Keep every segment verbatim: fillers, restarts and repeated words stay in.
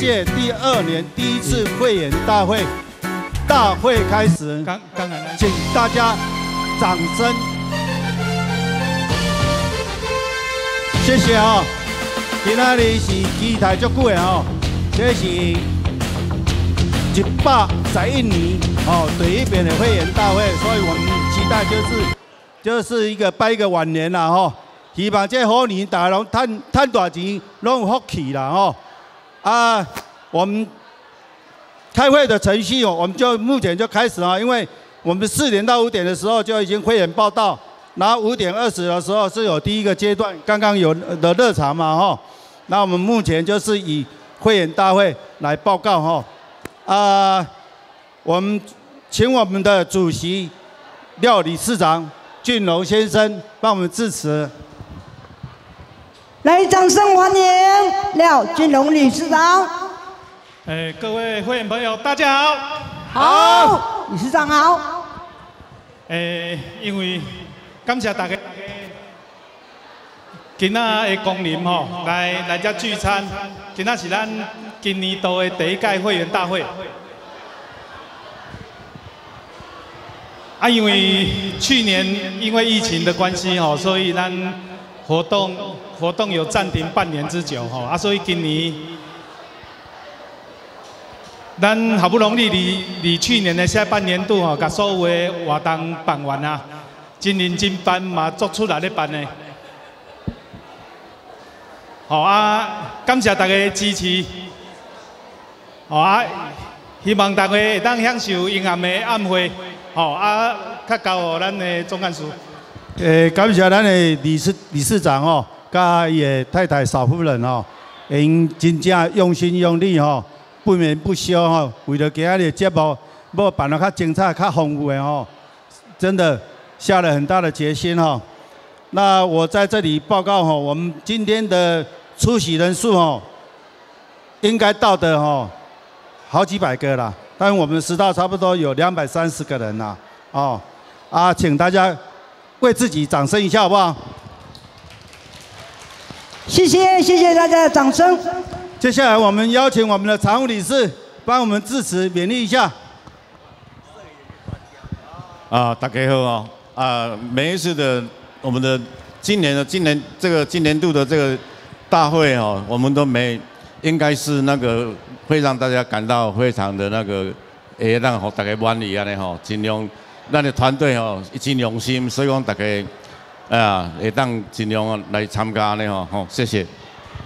届第二年第一次会员大会大会开始， 刚刚才请大家掌声，谢谢啊、哦！今仔日是期待足久的哦，这是一百十一年哦第一遍的会员大会，所以我们期待就是就是一个拜一个晚年啦吼、哦，希望这好年大家拢赚赚大钱，拢有福气啦吼、哦。啊，我们开会的程序哦，我们就目前就开始啊，因为我们四点到五点的时候就已经会员报到，然后五点二十的时候是有第一个阶段，刚刚有的热场嘛哈。那我们目前就是以会员大会来报告哈。啊，我们请我们的主席廖理事长俊龙先生帮我们致辞。 来，掌声欢迎廖俊龙理事长。 哎，各位会员朋友，大家好。 好，理事长好。 哎，因为感谢大家今仔的光临吼，来来这聚餐。今仔是咱今年度的第一届会员大会。啊，因为去年因为疫情的关系吼，所以咱活动活动有暂停半年之久吼，啊，所以今年。咱好不容易离离去年的下半年度吼，把所有的活动办完啊，真认真办嘛，做出来咧办的。好啊，感谢大家的支持。好啊，希望大家会当享受阴暗的暗会。好啊，较交予咱的总干事。 诶，感谢咱的理事理事长哦，甲伊的太太邵夫人哦，因真正用心用力哦。不眠不休哈，为了今仔日节目要办得较精彩、较丰富的吼，真的下了很大的决心哈。那我在这里报告哈，我们今天的出席人数哈，应该到的哈，好几百个啦。但我们迟到差不多有两百三十个人啦，哦，啊，请大家为自己掌声一下好不好？ 谢谢，谢谢大家的掌声。 接下来，我们邀请我们的常务理事帮我们致辞勉励一下。 啊，大家好啊！啊，每一次的我们的今年的今年这个今年度的这个大会哦，我们都没应该是那个会让大家感到非常的那个，会让吼大家满意安尼吼，尽量咱的团队吼真用心，所以讲大家啊会当尽量来参加呢吼，好，谢谢。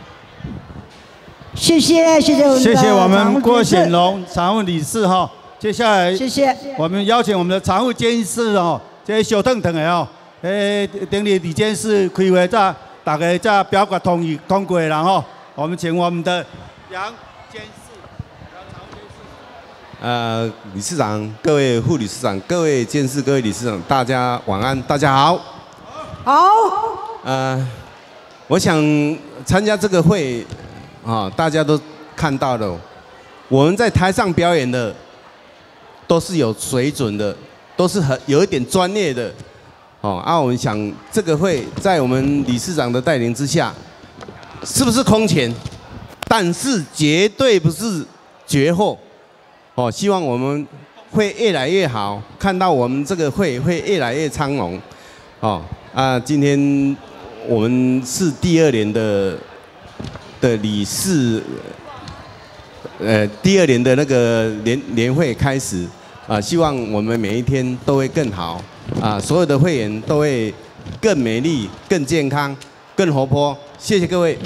谢谢谢谢我们谢谢我们郭显龙常务理事哈。接下来， 谢谢我们邀请我们的常务监事哦，这小腾腾的哦，诶，等你李监事开会再大家再表决同意通过然后，我们请我们的杨监事，杨常务监事。 呃，理事长、各位副理事长、各位监事、各位理事长，大家晚安，大家好。 好。 呃，我想参加这个会。啊，大家都看到了，我们在台上表演的都是有水准的，都是很有一点专业的。哦，啊，我们想这个会在我们理事长的带领之下，是不是空前？但是绝对不是绝后。哦，希望我们会越来越好，看到我们这个会会越来越昌隆。哦，啊，今天我们是第二年的。的理事，呃，第二年的那个年年会开始，啊，希望我们每一天都会更好，啊，所有的会员都会更美丽、更健康、更活泼。谢谢各位。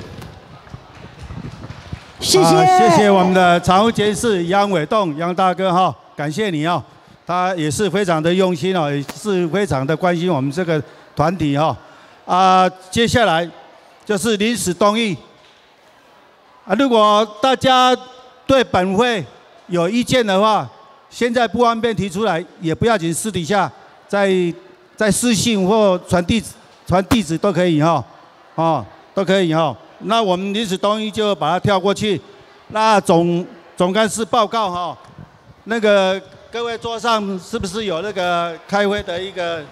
谢谢、 啊，谢谢我们的常务监事杨伟栋杨大哥哈，感谢你哦，他也是非常的用心哦，也是非常的关心我们这个团体哈。啊，接下来就是临时动议。啊，如果大家对本会有意见的话，现在不方便提出来，也不要紧，私底下在在私信或传地址、传地址都可以哈，哦，都可以哈。那我们临时动议就把它跳过去。那总总干事报告哈，那个各位桌上是不是有那个开会的一个？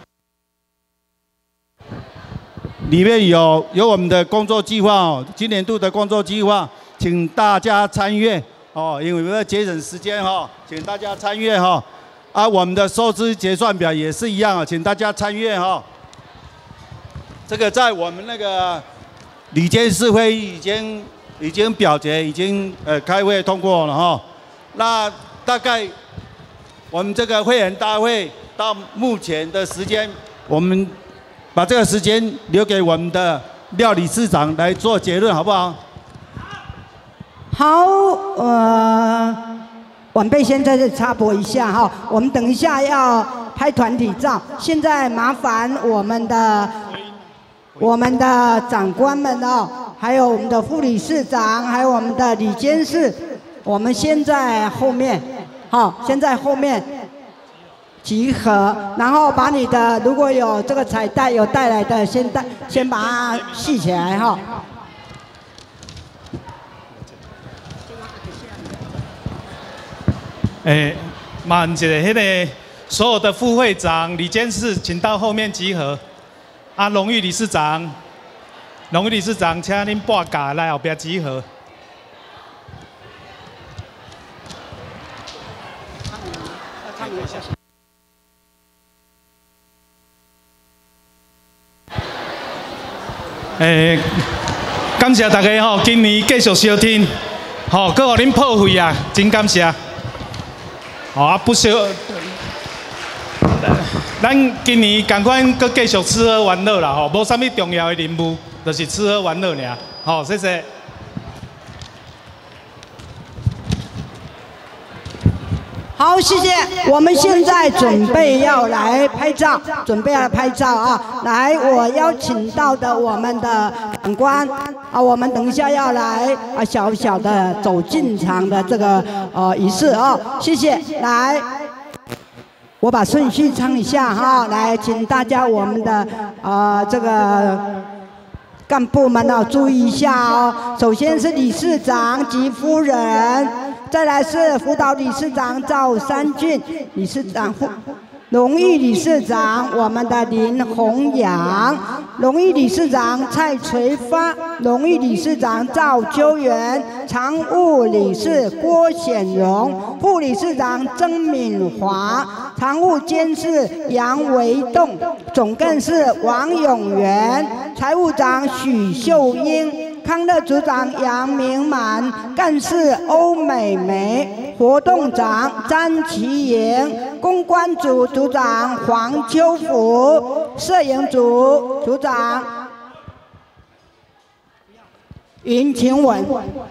里面有有我们的工作计划哦，今年度的工作计划， 请大家参阅哦，因为为了节省时间哈、哦，请大家参阅哈、哦。啊，我们的收支结算表也是一样啊，请大家参阅哈、哦。这个在我们那个理监事会议已经已经表决，已经呃开会通过了哈、哦。那大概我们这个会员大会到目前的时间，我们把这个时间留给我们的廖理事长来做结论，好不好？ 好，呃，晚辈先在这插播一下哈，我们等一下要拍团体照，现在麻烦我们的我们的长官们哦，还有我们的副理事长，还有我们的理监事，我们先在后面，好，先在后面集合，然后把你的如果有这个彩带有带来的，先带先把它系起来哈。 诶，麻烦一下，迄个所有的副会长、理监事，请到后面集合。啊，荣誉理事长，荣誉理事长，请恁半格来后边集合。诶，感谢大家吼，今年继续收听，吼，搁互恁破费啊，真感谢。吼啊，不少，咱今年同款搁继续吃喝玩乐啦，吼，无啥物重要的任务，就是吃喝玩乐尔。吼，谢谢。 好，谢谢。我们现在准备要来拍照，准备要来拍照啊！来，我邀请到的我们的长官啊，我们等一下要来啊，小小的走进场的这个呃仪式啊，谢谢。来，我把顺序唱一下哈，来，请大家我们的呃这个干部们哦注意一下哦。首先是理事长及夫人。再来是辅导理事长赵三俊，理事长副荣誉理事长我们的林弘扬，荣誉理事长蔡垂发，荣誉理事长赵秋元，常务理事郭显荣，副理事长曾敏华，常务监事杨维栋，总干事王永元，财务长许秀英。康乐组长杨明满，干事欧美梅，活动长詹其莹，公关组组长黄秋福，摄影组组长云晴文。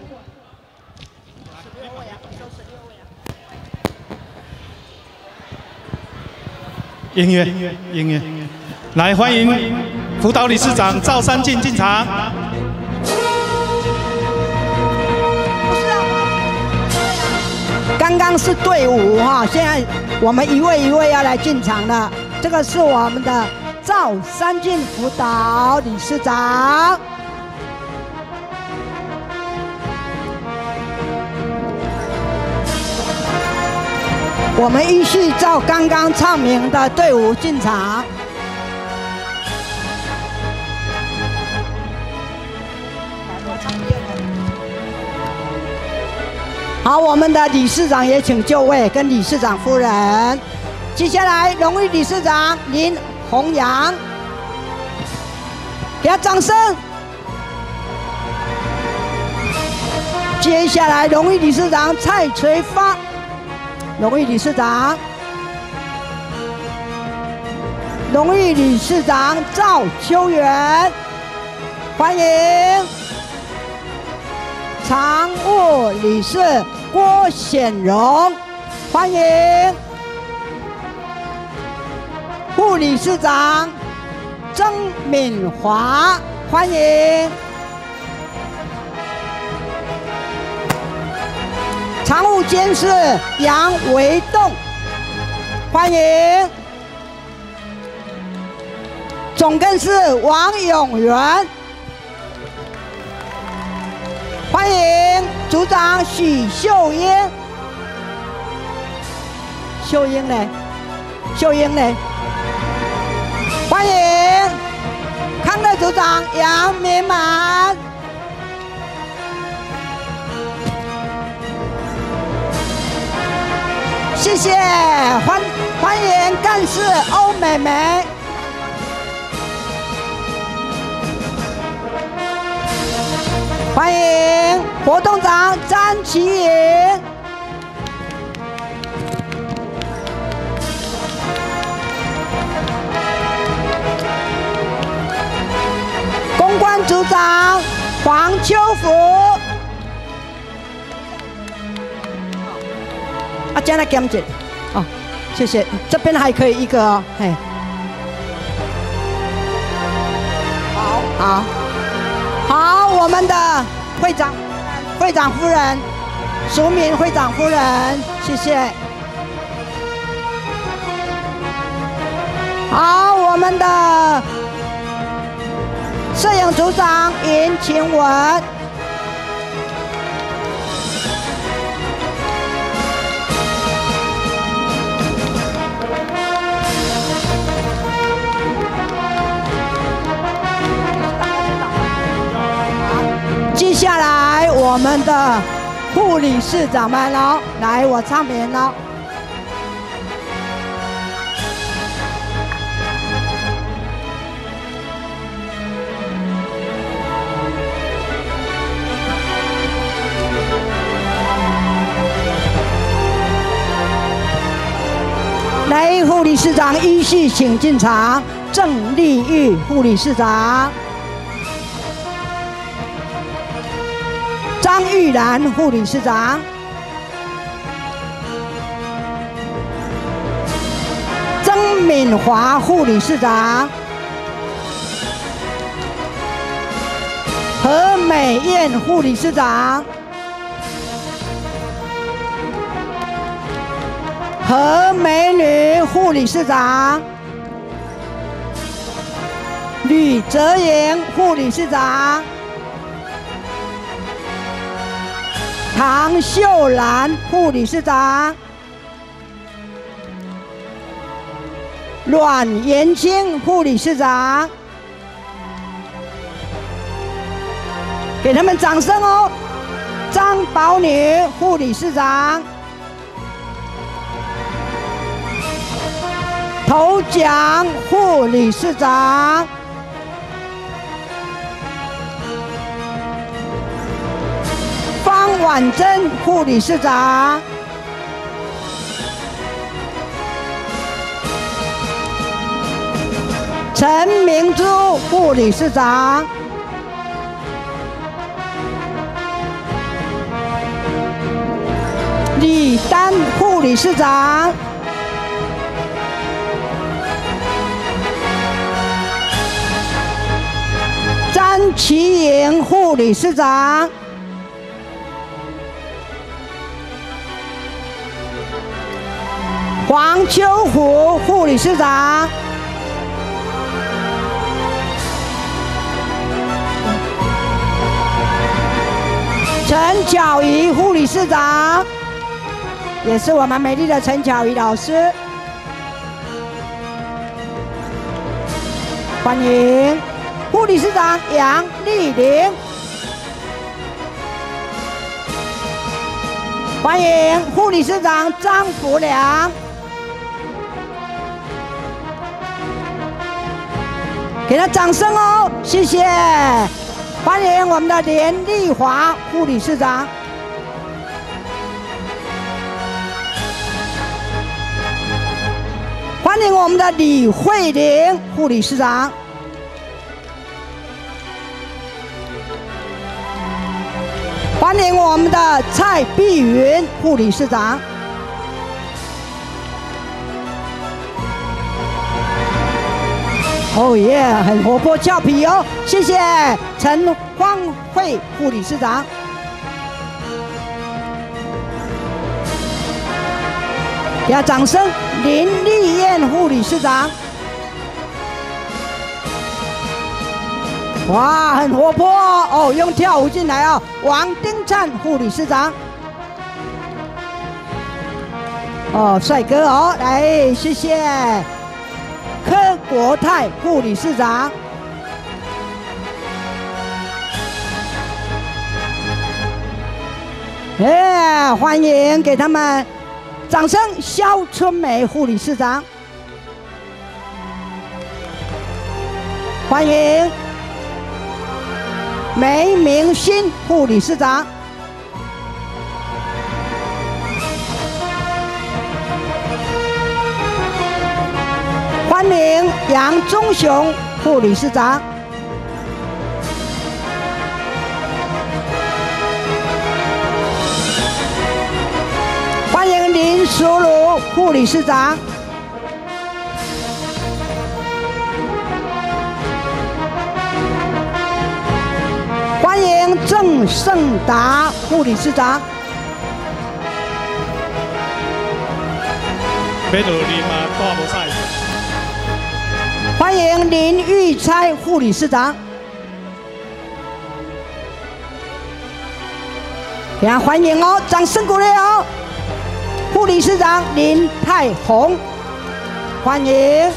音乐，音乐，来欢迎辅导理事长赵三进进场。 刚刚是队伍哈，现在我们一位一位要来进场了。这个是我们的赵三进辅导理事长，我们依序照刚刚唱名的队伍进场。好，我们的理事长也请就位，跟理事长夫人。接下来，荣誉理事长林弘扬，给他掌声。接下来，荣誉理事长蔡垂发，荣誉理事长，荣誉理事长赵秋元，欢迎。常务理事郭显荣，欢迎；副理事长曾敏华，欢迎；常务监事杨维栋，欢迎；总干事王永元。欢迎组长许秀英，秀英呢？秀英呢？欢迎康乐组长杨明满， 谢谢，欢欢迎干事欧美美。欢迎活动长詹启颖。公关组长黄秋福。啊，将来检检，哦，谢谢。这边还可以一个哦，嘿。好，好，好，我们的会长、会长夫人，淑敏会长夫人，谢谢。好，我们的摄影组长尹晴雯。接下来我们的护理市长们喽，来我唱名喽。来，护理市长依序请进场。郑丽玉护理市长。张玉兰护理市长，曾敏华护理市长，何美燕护理市长，何美女护理市长，吕泽莹护理市长。唐秀兰护理市长，阮延青护理市长，给他们掌声哦！张宝女护理市长，头奖护理市长。方婉珍护理市长，陈明珠护理市长，李丹护理市长，詹启颖护理市长。黄秋虎护理市长，陈巧仪护理市长，也是我们美丽的陈巧仪老师，欢迎护理市长杨丽玲，欢迎护理市长张福良。给他掌声哦，谢谢！欢迎我们的连丽华护理市长，欢迎我们的李慧玲护理市长，欢迎我们的蔡碧云护理市长。哦耶，很活泼俏皮哦，谢谢陈芳慧护理市长。给他掌声，林丽燕护理市长。哇，很活泼哦，用跳舞进来哦，王丁灿护理市长。哦，帅哥哦，来，谢谢。柯国泰护理市长，哎，欢迎给他们掌声，肖春梅副理事长。欢迎梅明新副理事长。欢迎杨忠雄副理事长。欢迎林淑如副理事长。欢迎郑胜达副理事长。 别落你嘛，大无赛。 欢迎林玉钗副理事长。非常欢迎哦，掌声鼓励哦。副理事长林泰宏，欢迎。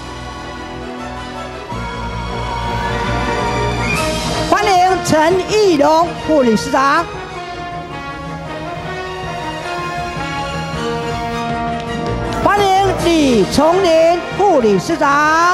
欢迎陈义龙副理事长。欢迎李崇林副理事长。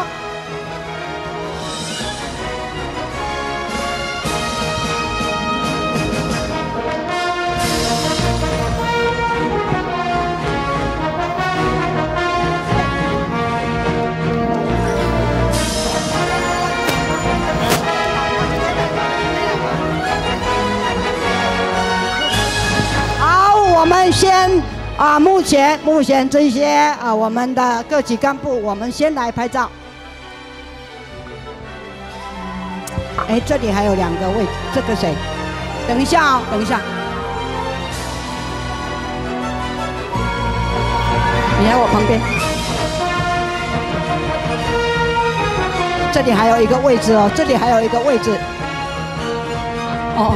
我们先啊，目前目前这些啊，我们的各级干部，我们先来拍照。哎，这里还有两个位置，这个谁？等一下哦，等一下。你来我旁边。这里还有一个位置哦，这里还有一个位置。哦。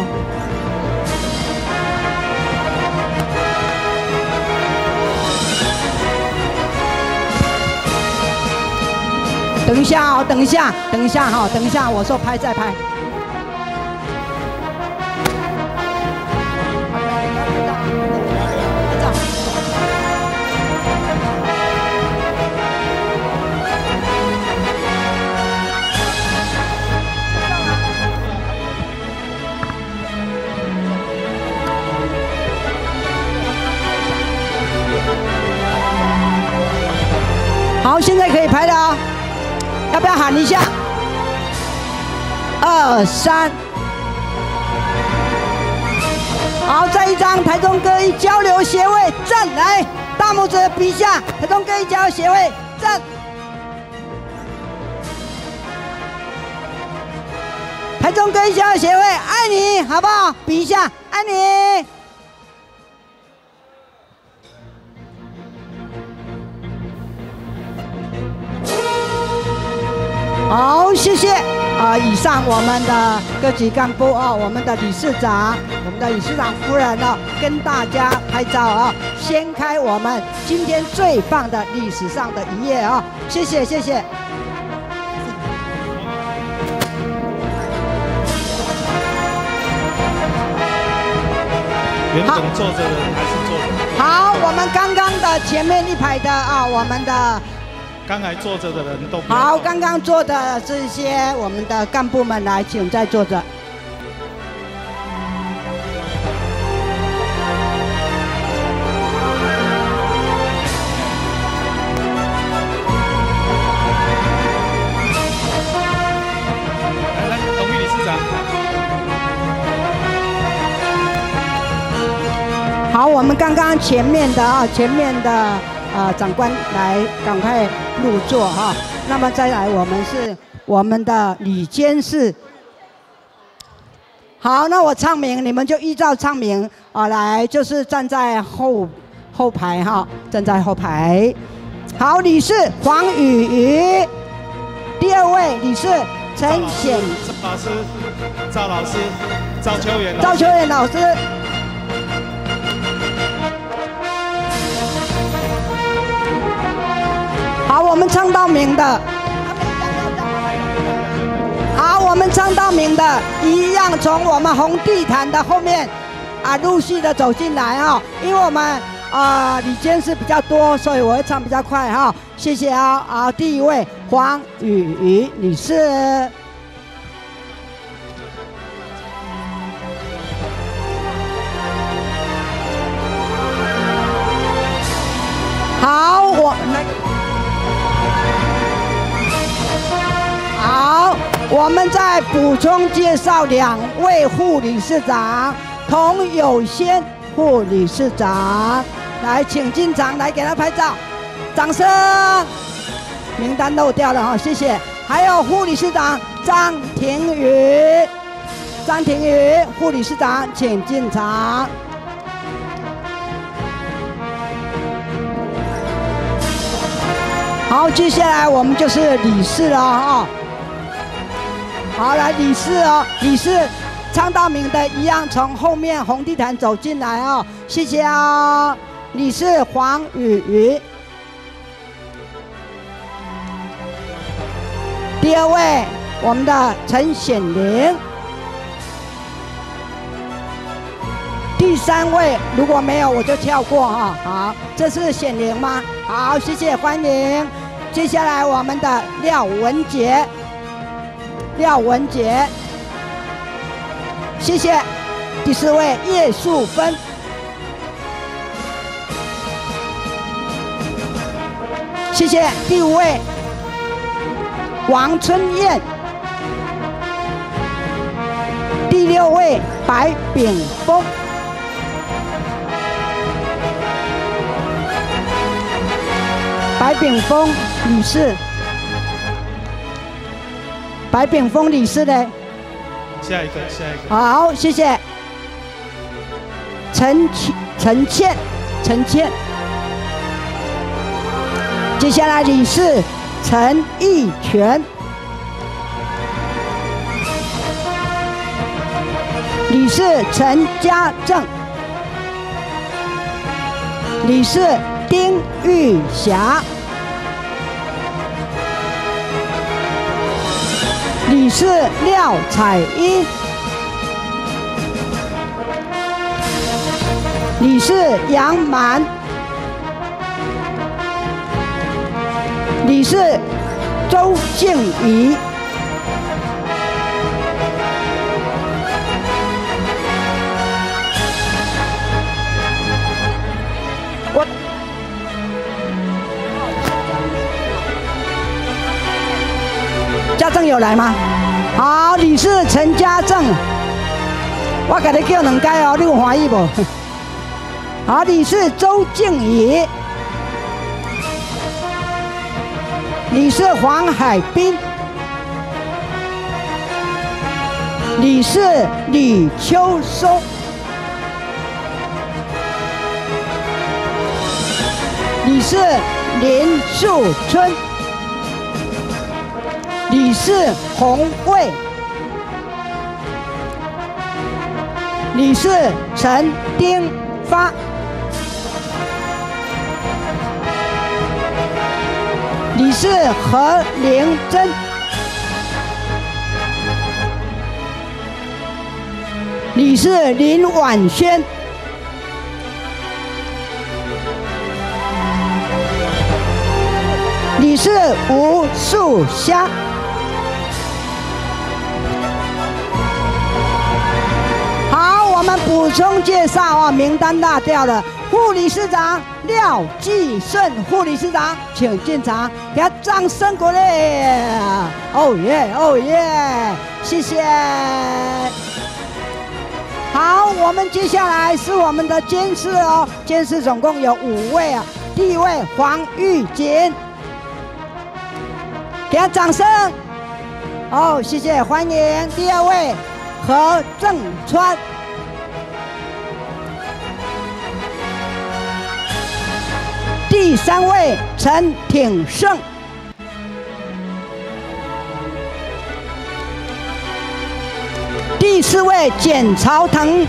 等一下哦，等一下，等一下哈，等一下，我说拍再拍。好，现在可以拍了哦。要不要喊一下？二三，好，再一张台中歌艺交流协会站，来，大拇指比一下，台中歌艺交流协会站，台中歌艺交流协会爱你，好不好？比一下，爱你。好，谢谢啊！以上我们的各级干部啊，我们的理事长、我们的理事长夫人哦，跟大家拍照啊，掀开我们今天最棒的历史上的一页啊！谢谢，谢谢。 原本坐着的人还是坐着。 好，我们刚刚的前面一排的啊，我们的。 刚才坐着的人都好，刚刚坐的这些我们的干部们来，请再坐着。 来来，董秘理事长。 好，我们刚刚前面的啊，前面的啊长官来，赶快入座哈。那么再来，我们是我们的里监事。好，那我唱名，你们就依照唱名啊来，就是站在后后排哈，站在后排。好，理事黄雨瑜，第二位理事陈显赵老师，赵老师，赵秋元， 赵秋元老师。好，我们唱到名的。好，我们唱到名的，一样从我们红地毯的后面啊，陆续的走进来啊、哦，因为我们啊，李监事比较多，所以我会唱比较快哈。谢谢啊啊，第一位黄雨瑜女士。好，我们好，我们再补充介绍两位副理事长，童有先副理事长，来，请进场，来给他拍照，掌声。名单漏掉了哈，谢谢。还有副理事长张庭宇，张庭宇副理事长，请进场。好，接下来我们就是理事了哈。好，来理事哦，理事唱到名的一样，从后面红地毯走进来哦，谢谢啊、哦。理事黄雨瑜，第二位我们的陈显玲，第三位如果没有我就跳过哈。好，这是显玲吗？好，谢谢，欢迎。接下来我们的廖文杰，廖文杰，谢谢。第四位叶素芬，谢谢。第五位王春燕，第六位白炳峰。白炳峰女士，白炳峰女士呢？ 下一个，下一个。 好，谢谢。陈陈倩，陈倩。接下来理事陈义全，理事陈家正，理事丁玉霞，理事廖彩英，理事杨满，理事周静怡，我家政有来吗？好，理事陈家政，我给你叫两届哦，你有欢喜不？好，理事周静怡，理事黄海滨，理事李秋松，理事林树春，理事洪卫，理事陈丁发，理事何玲珍，理事林婉萱，理事吴素香，好，我们补充介绍啊，名单落掉了。副理事长廖继顺，副理事长请进场，给他掌声鼓励。哦耶，哦耶，谢谢。好，我们接下来是我们的监事哦，监事总共有五位啊。第一位黄玉锦，给他掌声。哦，谢谢，欢迎。第二位何正川。第三位陈挺胜，第四位简朝腾，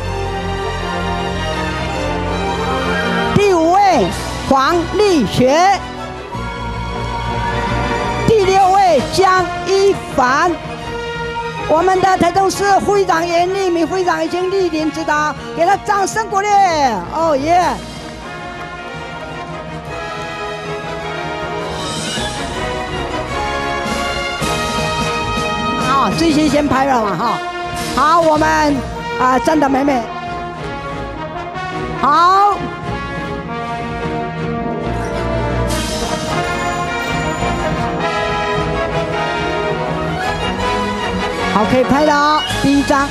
第五位黄立学，第六位江一凡。我们的台中市副议长严立明副议长已经莅临指导，给他掌声鼓励。哦耶！ 哈，最先先拍了嘛哈。好，我们啊站得美美。好。好，可以拍了，第一张。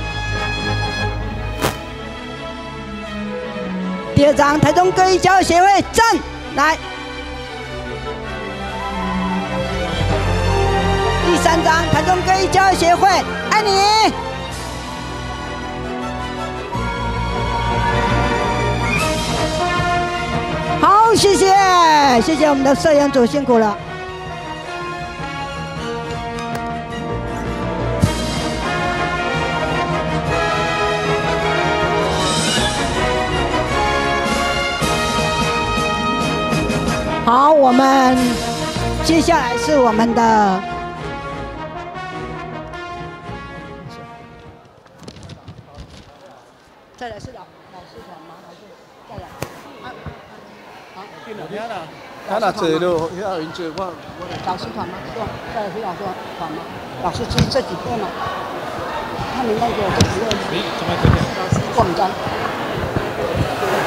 第二张，台中歌艺教育协会站来。第三张，台中歌艺教育协会，爱你。好，谢谢，谢谢我们的摄影组辛苦了。好，我们接下来是我们的再来是老老师团吗？还是再来？啊，好， 听啦，他那坐了，遐人坐我我老师团吗？是吧？再来是老师团吗？老师这这几天吗？他名单给我这几位。你怎么可以？老师广章。